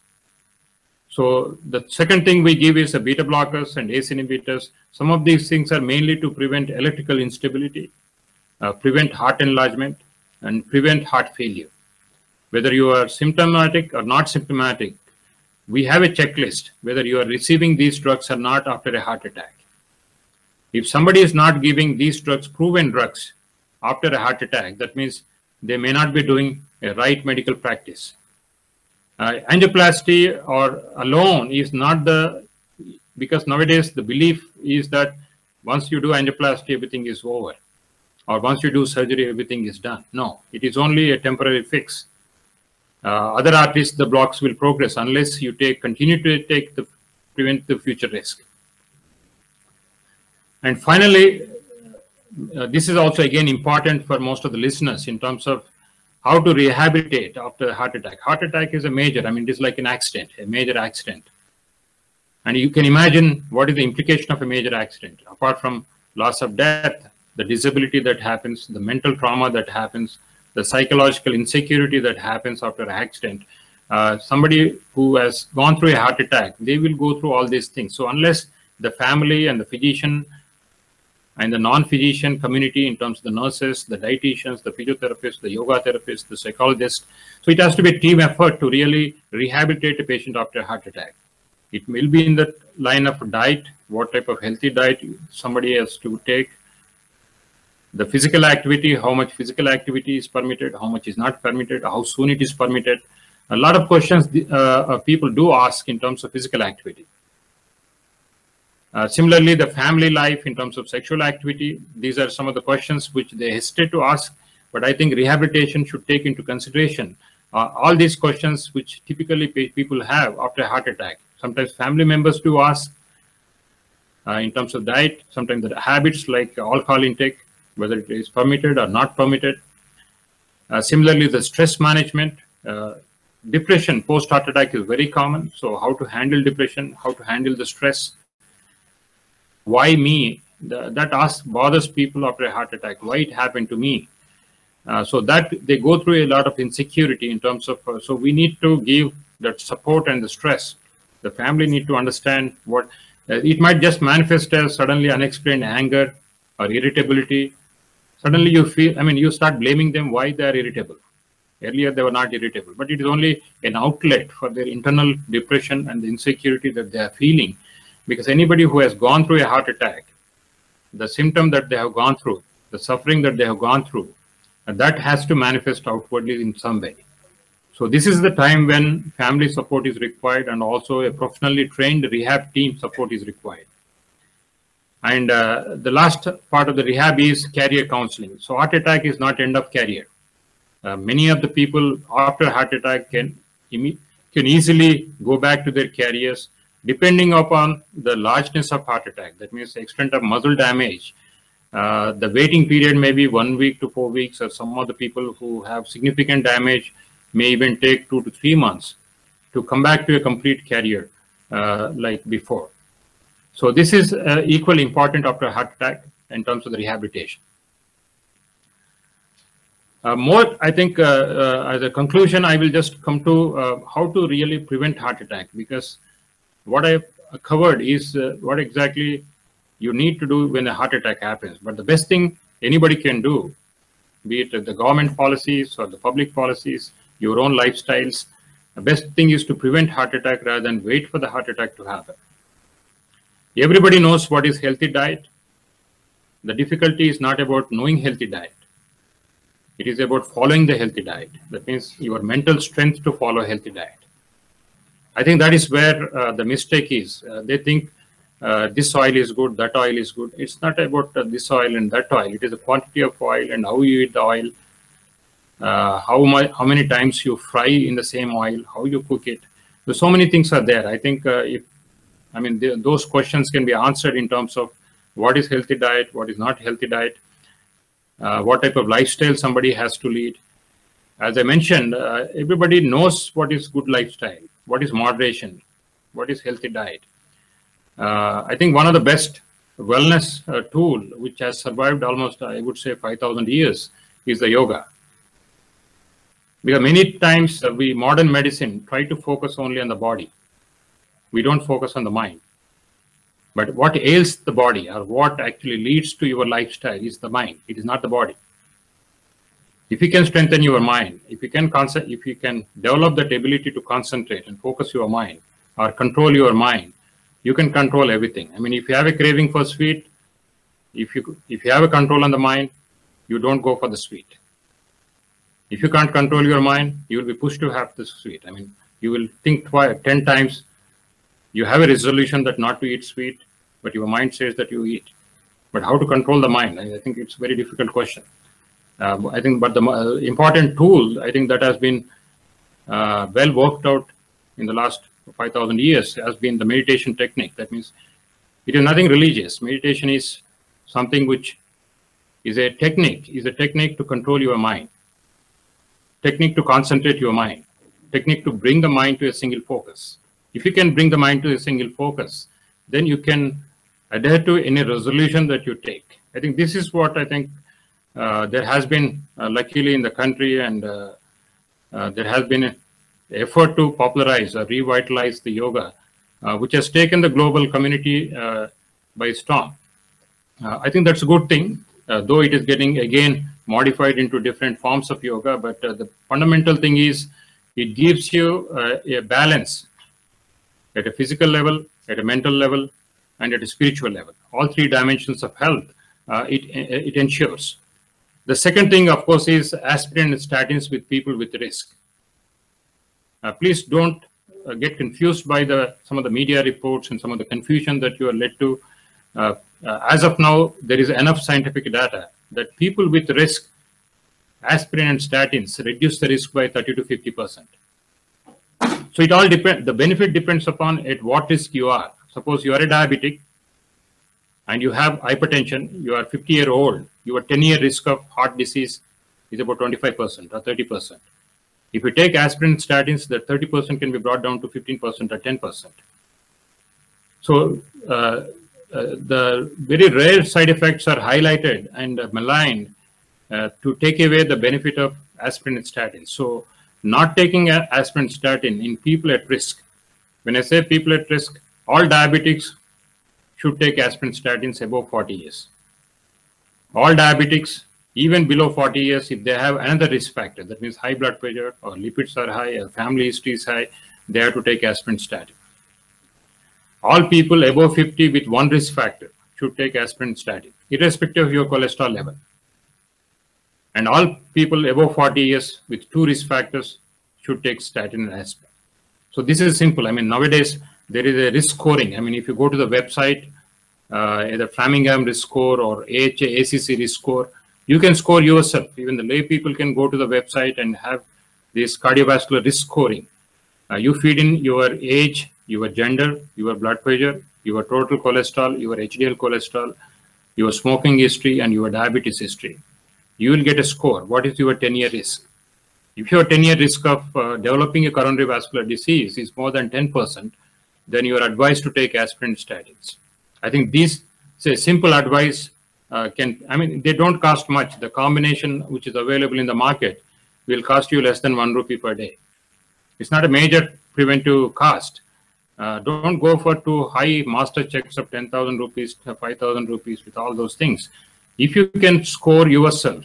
So the second thing we give is beta blockers and ACE inhibitors. Some of these things are mainly to prevent electrical instability, prevent heart enlargement, and prevent heart failure. Whether you are symptomatic or not symptomatic, we have a checklist whether you are receiving these drugs or not after a heart attack. If somebody is not giving these drugs, proven drugs, after a heart attack, that means they may not be doing a right medical practice. Angioplasty or alone is not because nowadays the belief is that once you do angioplasty, everything is over. Or once you do surgery, everything is done. No, it is only a temporary fix. Other arteries, the blocks will progress unless you continue to take prevent the future risk. And finally, this is also again important for most of the listeners in terms of how to rehabilitate after a heart attack. Heart attack is a major, it is like an accident, a major accident. And you can imagine what is the implication of a major accident. Apart from loss of death, the disability that happens, the mental trauma that happens, the psychological insecurity that happens after an accident. Somebody who has gone through a heart attack, they will go through all these things. So unless the family and the physician and the non-physician community in terms of the nurses, the dietitians, the physiotherapists, the yoga therapists, the psychologists. So it has to be a team effort to really rehabilitate a patient after a heart attack. It will be in the line of diet, what type of healthy diet somebody has to take, the physical activity, how much physical activity is permitted, how much is not permitted, how soon it is permitted. A lot of questions people do ask in terms of physical activity. Similarly, the family life in terms of sexual activity, these are some of the questions which they hesitate to ask, but I think rehabilitation should take into consideration all these questions which typically people have after a heart attack. Sometimes family members do ask in terms of diet, sometimes the habits like alcohol intake, whether it is permitted or not permitted. Similarly, the stress management, depression post-heart attack is very common. So how to handle depression, how to handle the stress. Why me? That bothers people after a heart attack. Why it happened to me? So that they go through a lot of insecurity in terms of, so we need to give that support and the stress. The family need to understand what, it might just manifest as suddenly unexplained anger or irritability. Suddenly you feel, you start blaming them why they are irritable. Earlier they were not irritable, but it is only an outlet for their internal depression and the insecurity that they are feeling. Because anybody who has gone through a heart attack, the symptom that they have gone through, the suffering that they have gone through, that has to manifest outwardly in some way. So this is the time when family support is required and also a professionally trained rehab team support is required. And the last part of the rehab is career counseling. So heart attack is not end of career. Many of the people after heart attack can easily go back to their careers depending upon the largeness of heart attack. That means the extent of muscle damage. The waiting period may be 1 week to 4 weeks, or some of the people who have significant damage may even take 2 to 3 months to come back to a complete career like before. So this is equally important after a heart attack in terms of the rehabilitation. I think as a conclusion, I will just come to how to really prevent heart attack, because what I've covered is what exactly you need to do when a heart attack happens. But the best thing anybody can do, be it the government policies or the public policies, your own lifestyles, the best thing is to prevent heart attack rather than wait for the heart attack to happen. Everybody knows what is healthy diet. The difficulty is not about knowing healthy diet. It is about following the healthy diet. That means your mental strength to follow a healthy diet. I think that is where the mistake is. They think this oil is good, that oil is good. It's not about this oil and that oil. It is the quantity of oil and how you eat the oil, how many times you fry in the same oil, how you cook it. So many things are there. I think those questions can be answered in terms of what is healthy diet, what is not healthy diet, what type of lifestyle somebody has to lead. As I mentioned, everybody knows what is good lifestyle, what is moderation, what is healthy diet. I think one of the best wellness tool which has survived almost, I would say, 5,000 years is the yoga. Because many times modern medicine try to focus only on the body. We don't focus on the mind. But what ails the body, or what actually leads to your lifestyle, is the mind. It is not the body. If you can strengthen your mind, if you can develop that ability to concentrate and focus your mind, or control your mind, you can control everything. I mean, if you have a craving for sweet, if you have a control on the mind, you don't go for the sweet. If you can't control your mind, you will be pushed to have the sweet. I mean, you will think 10 times. You have a resolution that not to eat sweet, but your mind says that you eat. But how to control the mind? I think it's a very difficult question. I think, but the important tool, I think that has been well worked out in the last 5,000 years has been the meditation technique. That means it is nothing religious. Meditation is something which is a technique to control your mind, technique to concentrate your mind, technique to bring the mind to a single focus. If you can bring the mind to a single focus, then you can adhere to any resolution that you take. I think this is what I think there has been, luckily in the country, and there has been an effort to popularize or revitalize the yoga, which has taken the global community by storm. I think that's a good thing, though it is getting again modified into different forms of yoga. But the fundamental thing is it gives you a balance at a physical level, at a mental level, and at a spiritual level. All three dimensions of health it ensures. The second thing, of course, is aspirin and statins with people with risk. Please don't get confused by some of the media reports and some of the confusion that you are led to. As of now, there is enough scientific data that people with risk, aspirin and statins reduce the risk by 30 to 50%. So it all depends. The benefit depends upon at what risk you are. Suppose you are a diabetic and you have hypertension, you are 50-year-old, your 10-year risk of heart disease is about 25% or 30%. If you take aspirin and statins, that 30% can be brought down to 15% or 10%. So the very rare side effects are highlighted and maligned to take away the benefit of aspirin and statins. So not taking aspirin and statin in people at risk. When I say people at risk, all diabetics should take aspirin and statins above 40 years. All diabetics, even below 40 years, if they have another risk factor, that means high blood pressure or lipids are high or family history is high, they have to take aspirin and statin. All people above 50 with one risk factor should take aspirin and statin, irrespective of your cholesterol level. And all people above 40 years with two risk factors should take statin and aspirin. So this is simple. I mean, nowadays there is a risk scoring. I mean, if you go to the website, either Framingham risk score or AHA, ACC risk score, you can score yourself. Even the lay people can go to the website and have this cardiovascular risk scoring. You feed in your age, your gender, your blood pressure, your total cholesterol, your HDL cholesterol, your smoking history, and your diabetes history. You will get a score. What is your 10-year risk? If your 10-year risk of developing a coronary vascular disease is more than 10%, then you are advised to take aspirin and statins. I think these, say, simple advice they don't cost much. The combination which is available in the market will cost you less than 1 rupee per day. It's not a major preventive cost. Don't go for too high master checks of 10,000 rupees, 5,000 rupees with all those things. If you can score yourself,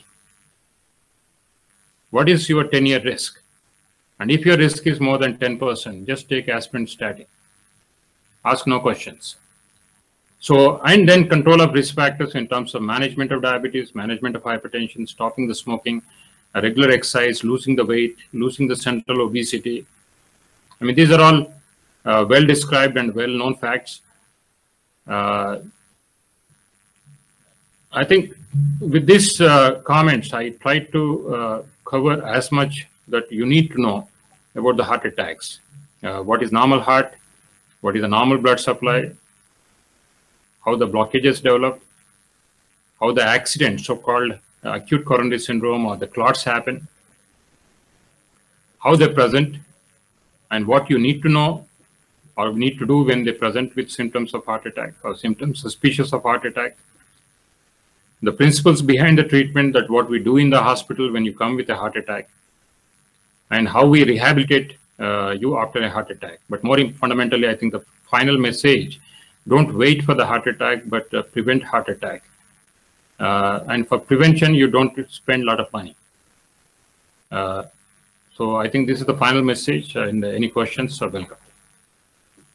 what is your 10-year risk? And if your risk is more than 10%, just take aspirin statin. Ask no questions. So, and then control of risk factors in terms of management of diabetes, management of hypertension, stopping the smoking, regular exercise, losing the weight, losing the central obesity. I mean, these are all well described and well known facts. I think with these comments, I tried to cover as much that you need to know about the heart attacks. What is normal heart? What is the normal blood supply? How the blockages develop? How the accident, so-called acute coronary syndrome or the clots happen? How they present? And what you need to know or need to do when they present with symptoms of heart attack or symptoms suspicious of heart attack? The principles behind the treatment, that what we do in the hospital when you come with a heart attack, and how we rehabilitate you after a heart attack. But more fundamentally, I think the final message, don't wait for the heart attack, but prevent heart attack. And for prevention, you don't spend a lot of money. So I think this is the final message. And any questions are welcome.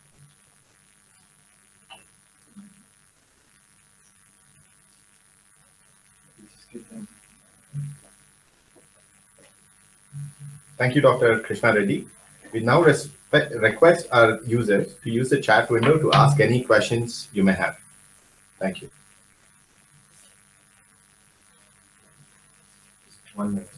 Thank you, Dr. Krishna Reddy. We now request our users to use the chat window to ask any questions you may have. Thank you. 1 minute.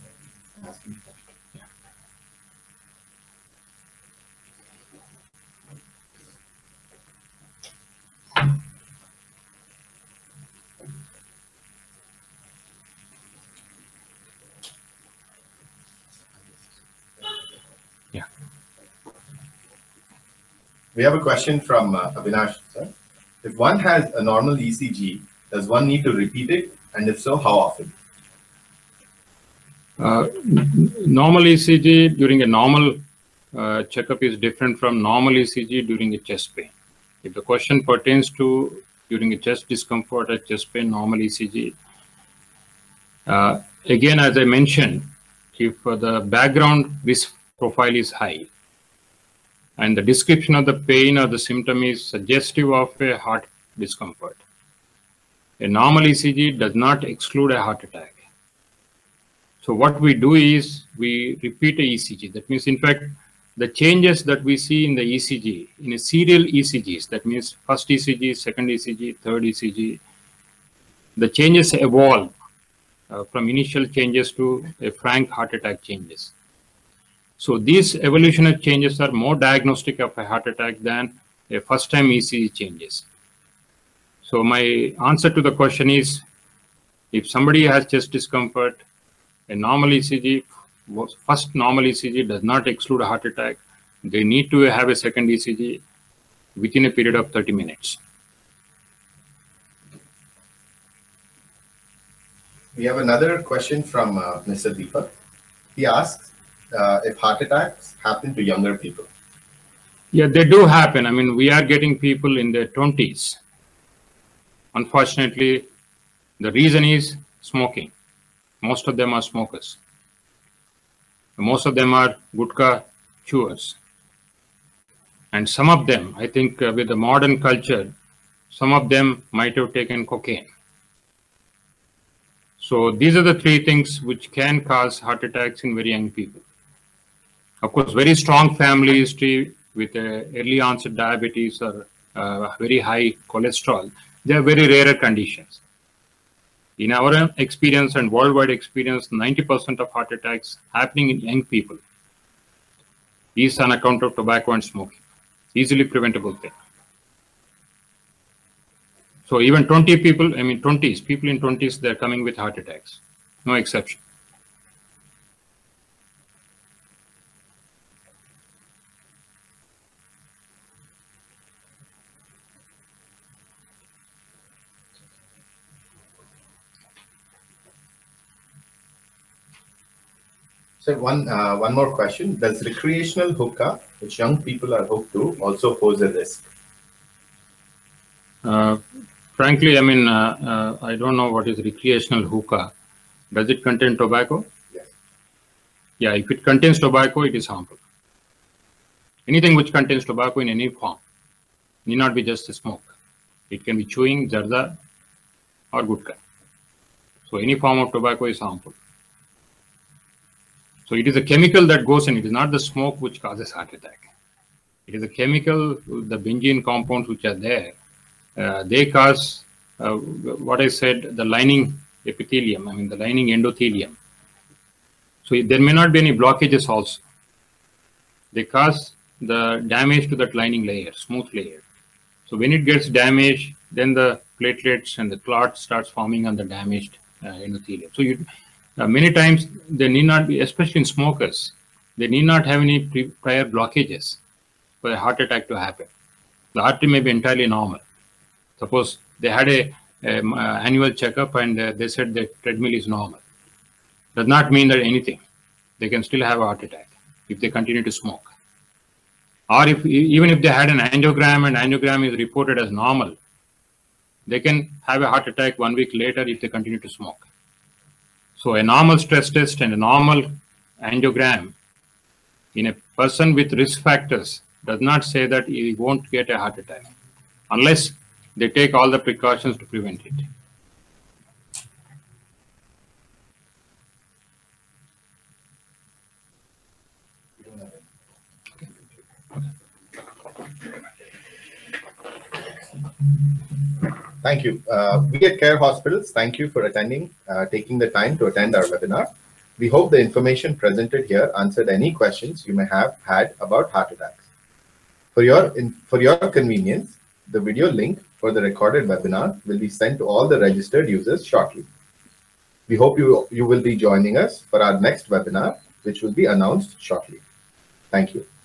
Yeah. We have a question from Avinash, sir. If one has a normal ECG, does one need to repeat it? And if so, how often? Normal ECG during a normal checkup is different from normal ECG during a chest pain. If the question pertains to during a chest discomfort or chest pain, normal ECG, again, as I mentioned, if the background risk profile is high and the description of the pain or the symptom is suggestive of a heart discomfort, a normal ECG does not exclude a heart attack. So what we do is we repeat a ECG. That means, in fact, the changes that we see in the ECG, in a serial ECGs, that means first ECG, second ECG, third ECG, the changes evolve from initial changes to a frank heart attack changes. So these evolutionary changes are more diagnostic of a heart attack than a first-time ECG changes. So my answer to the question is, if somebody has chest discomfort, a normal ECG, first normal ECG does not exclude a heart attack. They need to have a second ECG within a period of 30 minutes. We have another question from Mr. Deepak. He asks if heart attacks happen to younger people. Yeah, they do happen. I mean, we are getting people in their 20s. Unfortunately, the reason is smoking. Most of them are smokers. Most of them are gutka chewers. And some of them, I think with the modern culture, some of them might have taken cocaine. So these are the three things which can cause heart attacks in very young people. Of course, very strong family history with early onset diabetes or very high cholesterol, they are very rare conditions. In our experience and worldwide experience, 90% of heart attacks happening in young people is on account of tobacco and smoking. Easily preventable thing. So even 20 people, I mean 20s, people in 20s, they're coming with heart attacks. No exception. So one more question. Does recreational hookah, which young people are hooked to, also pose a risk? Frankly, I mean, I don't know what is recreational hookah. Does it contain tobacco? Yes. Yeah, if it contains tobacco, it is harmful. Anything which contains tobacco in any form need not be just a smoke. It can be chewing, zarda, or gutka. So any form of tobacco is harmful. So it is a chemical that goes in. It is not the smoke which causes heart attack. It is a chemical, the benzene compounds which are there. They cause what I said, the lining epithelium, I mean the lining endothelium. So there may not be any blockages also. They cause the damage to that lining layer, smooth layer. So when it gets damaged, then the platelets and the clot starts forming on the damaged endothelium. So many times they need not be, especially in smokers, they need not have any prior blockages for a heart attack to happen. The artery may be entirely normal. Suppose they had a annual checkup and they said the treadmill is normal. Does not mean that anything. They can still have a heart attack if they continue to smoke. Or even if they had an angiogram and angiogram is reported as normal, they can have a heart attack 1 week later if they continue to smoke. So a normal stress test and a normal angiogram in a person with risk factors does not say that he won't get a heart attack unless they take all the precautions to prevent it. Thank you. We at Care Hospitals, thank you for taking the time to attend our webinar. We hope the information presented here answered any questions you may have had about heart attacks. For your convenience, the video link for the recorded webinar will be sent to all the registered users shortly. We hope you will be joining us for our next webinar, which will be announced shortly. Thank you.